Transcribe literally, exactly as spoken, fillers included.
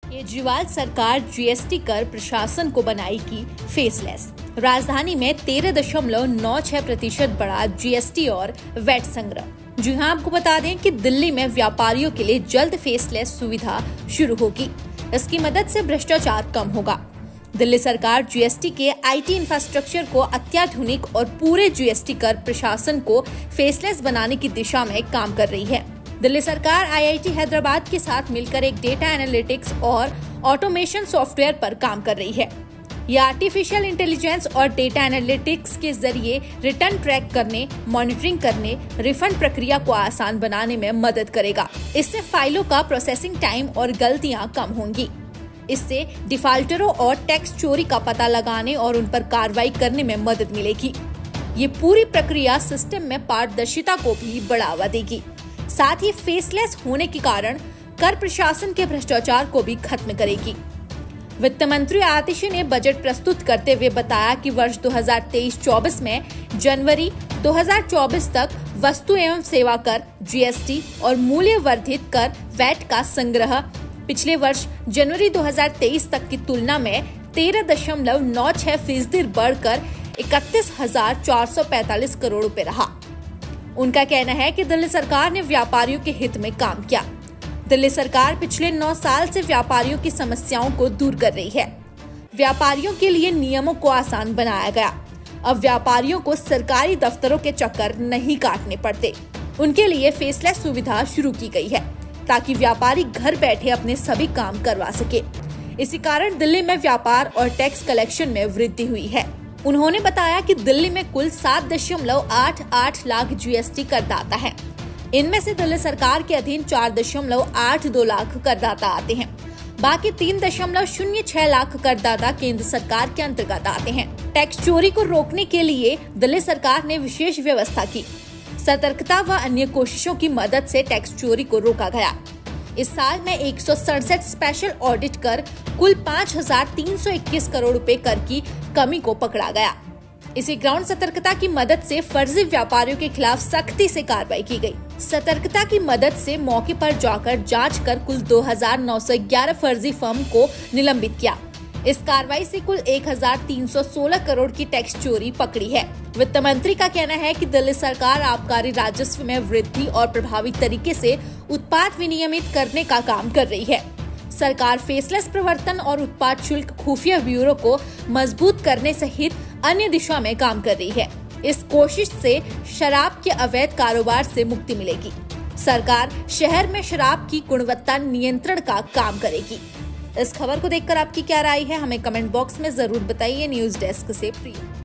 केजरीवाल सरकार जीएसटी कर प्रशासन को बनाएगी फेसलेस। राजधानी में तेरह दशमलव नौ छह प्रतिशत बढ़ा जीएसटी और वैट संग्रह। जी हां, आपको बता दें कि दिल्ली में व्यापारियों के लिए जल्द फेसलेस सुविधा शुरू होगी। इसकी मदद से भ्रष्टाचार कम होगा। दिल्ली सरकार जीएसटी के आईटी इंफ्रास्ट्रक्चर को अत्याधुनिक और पूरे जीएसटी कर प्रशासन को फेसलेस बनाने की दिशा में काम कर रही है। दिल्ली सरकार आईआईटी हैदराबाद के साथ मिलकर एक डेटा एनालिटिक्स और ऑटोमेशन सॉफ्टवेयर पर काम कर रही है। यह आर्टिफिशियल इंटेलिजेंस और डेटा एनालिटिक्स के जरिए रिटर्न ट्रैक करने, मॉनिटरिंग करने, रिफंड प्रक्रिया को आसान बनाने में मदद करेगा। इससे फाइलों का प्रोसेसिंग टाइम और गलतियां कम होंगी। इससे डिफाल्टरों और टैक्स चोरी का पता लगाने और उन पर कार्रवाई करने में मदद मिलेगी। ये पूरी प्रक्रिया सिस्टम में पारदर्शिता को भी बढ़ावा देगी। साथ ही फेसलेस होने के कारण कर प्रशासन के भ्रष्टाचार को भी खत्म करेगी। वित्त मंत्री आतिशी ने बजट प्रस्तुत करते हुए बताया कि वर्ष दो हज़ार तेईस चौबीस में जनवरी दो हज़ार चौबीस तक वस्तु एवं सेवा कर, जीएसटी और मूल्य वर्धित कर वैट का संग्रह पिछले वर्ष जनवरी दो हज़ार तेईस तक की तुलना में तेरह दशमलव नौ छह फीसदी बढ़कर इकतीस हजार चार सौ पैंतालीस करोड़ रुपए रहा। उनका कहना है कि दिल्ली सरकार ने व्यापारियों के हित में काम किया। दिल्ली सरकार पिछले नौ साल से व्यापारियों की समस्याओं को दूर कर रही है। व्यापारियों के लिए नियमों को आसान बनाया गया। अब व्यापारियों को सरकारी दफ्तरों के चक्कर नहीं काटने पड़ते। उनके लिए फेसलेस सुविधा शुरू की गई है ताकि व्यापारी घर बैठे अपने सभी काम करवा सके। इसी कारण दिल्ली में व्यापार और टैक्स कलेक्शन में वृद्धि हुई है। उन्होंने बताया कि दिल्ली में कुल सात दशमलव आठ आठ लाख जीएसटी करदाता हैं। इनमें से दिल्ली सरकार के अधीन चार दशमलव आठ दो लाख करदाता आते हैं। बाकी तीन दशमलव शून्य छह लाख करदाता केंद्र सरकार के अंतर्गत आते हैं। टैक्स चोरी को रोकने के लिए दिल्ली सरकार ने विशेष व्यवस्था की। सतर्कता व अन्य कोशिशों की मदद से टैक्स चोरी को रोका गया। इस साल में एक सौ सड़सठ स्पेशल ऑडिट कर कुल पाँच हजार तीन सौ इक्कीस करोड़ रुपए कर की कमी को पकड़ा गया। इसी ग्राउंड सतर्कता की मदद से फर्जी व्यापारियों के खिलाफ सख्ती से कार्रवाई की गई। सतर्कता की मदद से मौके पर जाकर जांच कर कुल दो हजार नौ सौ ग्यारह फर्जी फर्म को निलंबित किया। इस कार्रवाई से कुल एक हजार तीन सौ सोलह करोड़ की टैक्स चोरी पकड़ी है। वित्त मंत्री का कहना है कि दिल्ली सरकार आबकारी राजस्व में वृद्धि और प्रभावी तरीके से उत्पाद विनियमित करने का काम कर रही है। सरकार फेसलेस प्रवर्तन और उत्पाद शुल्क खुफिया ब्यूरो को मजबूत करने सहित अन्य दिशा में काम कर रही है। इस कोशिश से शराब के अवैध कारोबार से मुक्ति मिलेगी। सरकार शहर में शराब की गुणवत्ता नियंत्रण का काम करेगी। इस खबर को देखकर आपकी क्या राय है, हमें कमेंट बॉक्स में जरूर बताइए। न्यूज डेस्क से प्रिया।